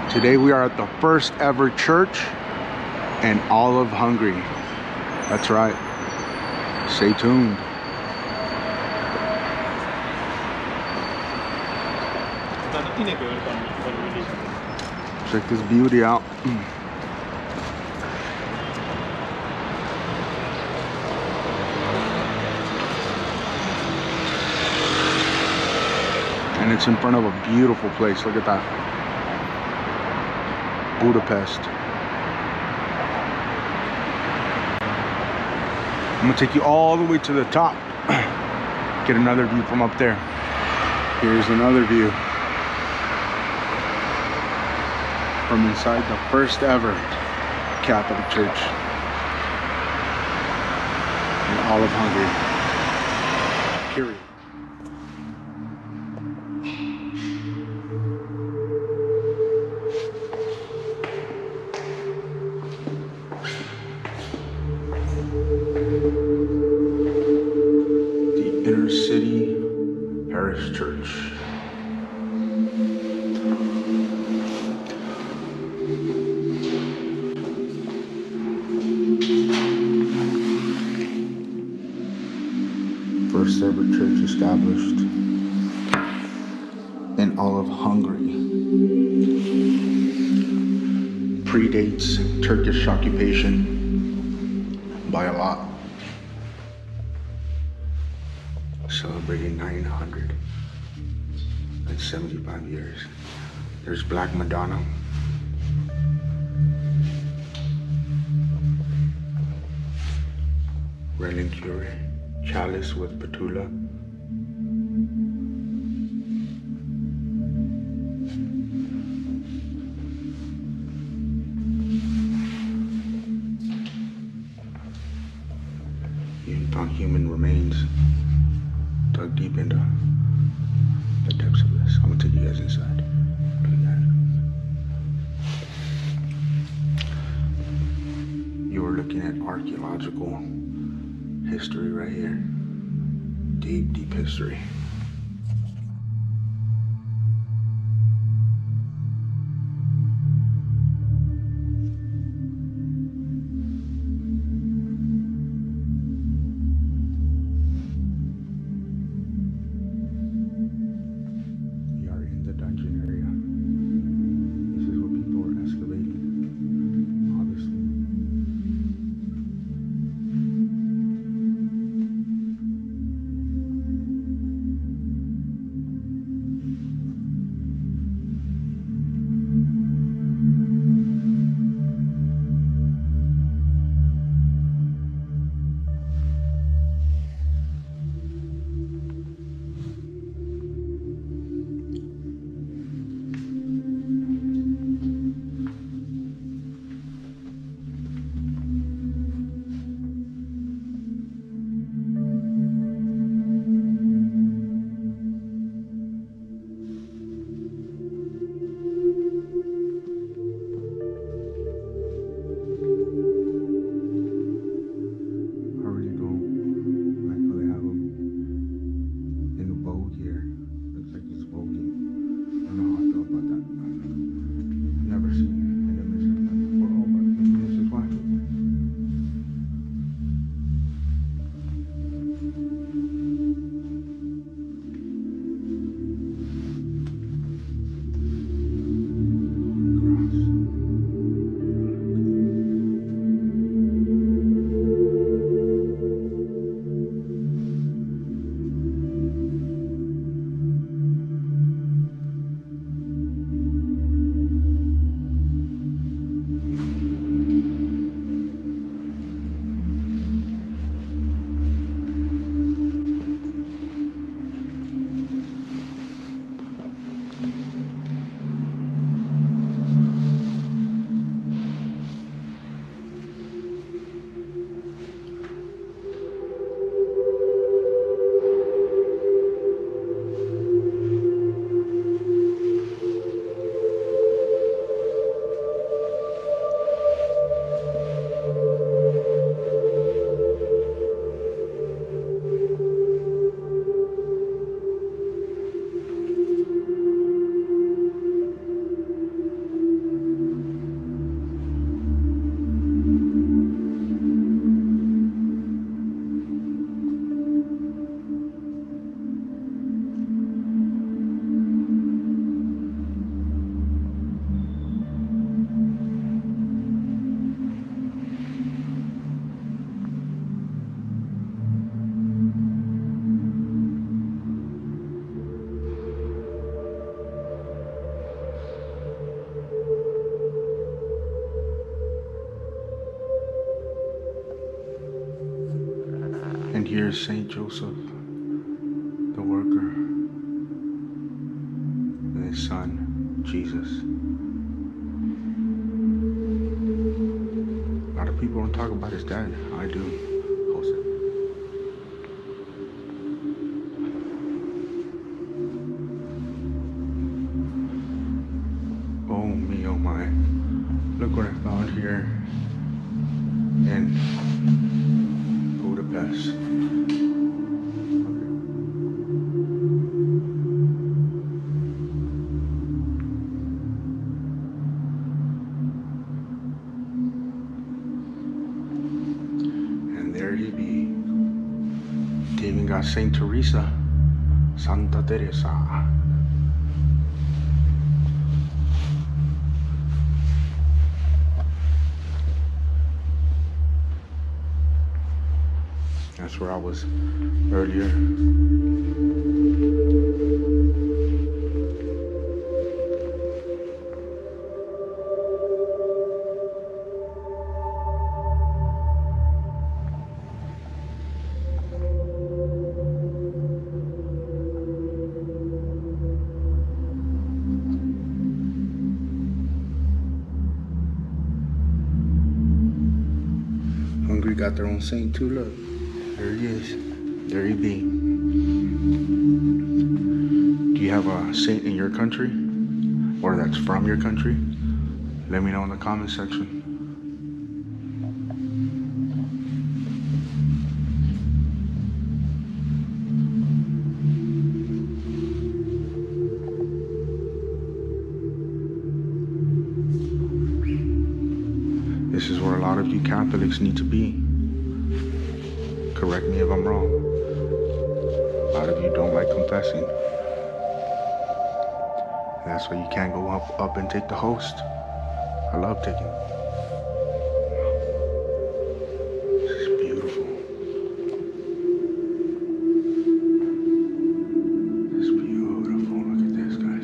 Today we are at the first ever church in all of Hungary. That's right. Stay tuned. Check this beauty out. And it's in front of a beautiful place. Look at that. Budapest. I'm gonna take you all the way to the top. Get another view from up there. Here's another view from inside the first ever Catholic church in all of Hungary. Period. Inner City Parish Church. First ever church established in all of Hungary. Predates Turkish occupation by a lot. Celebrating 975 years. There's Black Madonna. Reliquary, chalice with patula. You found human remains dug deep into the depths of this. I'm gonna take you guys inside. Look at that. You are looking at archaeological history right here. Deep, deep history. And here's Saint Joseph, the worker, and his son, Jesus. A lot of people don't talk about his dad. I do. Jose. Oh me, oh my. Look what I found here in Budapest. And there he be. They even got Saint Teresa, Santa Teresa. That's where I was earlier. Hungary got their own saint too, look. There he is. There he be. Do you have a saint in your country? Or that's from your country? Let me know in the comment section. This is where a lot of you Catholics need to be. Correct me if I'm wrong. A lot of you don't like confessing. That's why you can't go up and take the host. I love taking it. This is beautiful. It's beautiful. Look at this, guys.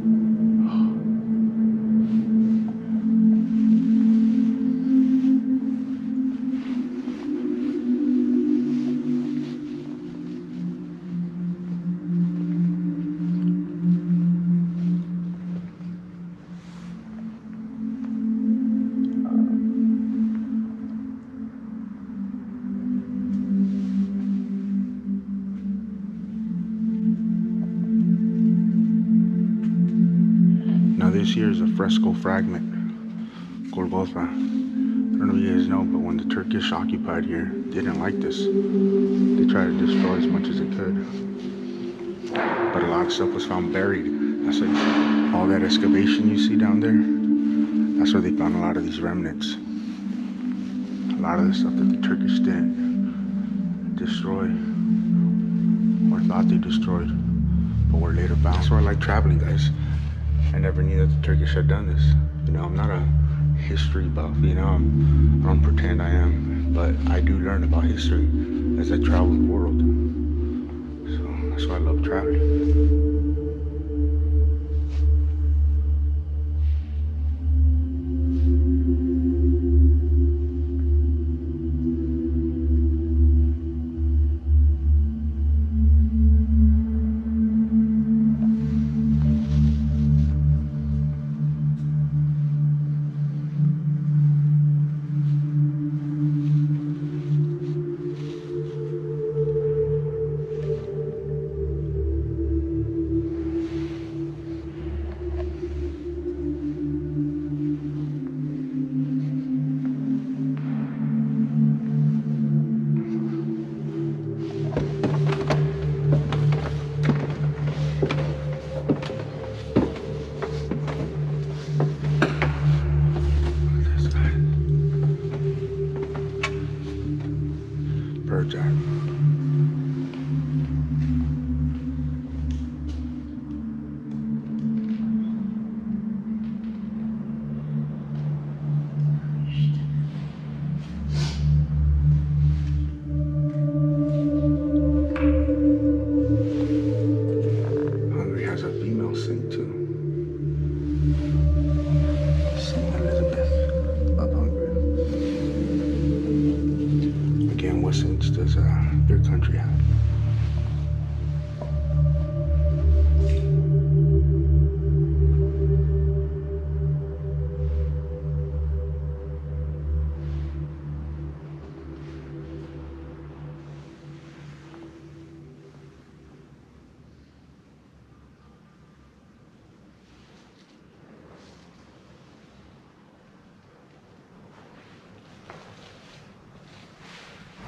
Now this here is a fresco fragment, Golgotha. I don't know if you guys know, but when the Turkish occupied here, they didn't like this. They tried to destroy as much as they could. But a lot of stuff was found buried. That's like all that excavation you see down there. That's where they found a lot of these remnants. A lot of the stuff that the Turkish didn't destroy or thought they destroyed, but were later found. That's why I like traveling, guys. I never knew that the Turkish had done this. You know, I'm not a history buff, you know, I don't pretend I am, but I do learn about history as I travel the world. So that's why I love traveling.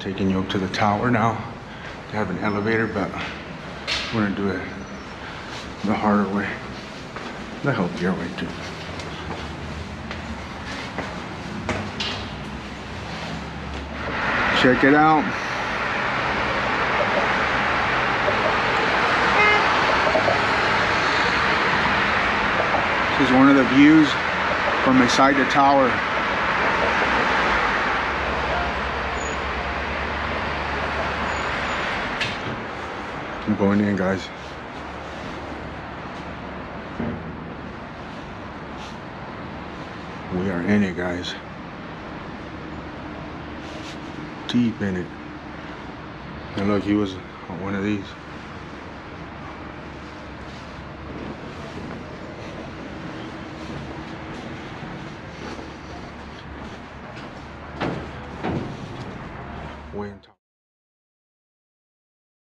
taking you up to the tower now. They have an elevator, but we're gonna do it the harder way, the healthier way too. Check it out. This is one of the views from inside the tower. I'm going in, guys. We are in it, guys. Deep in it. And look, he was on one of these. Way on top.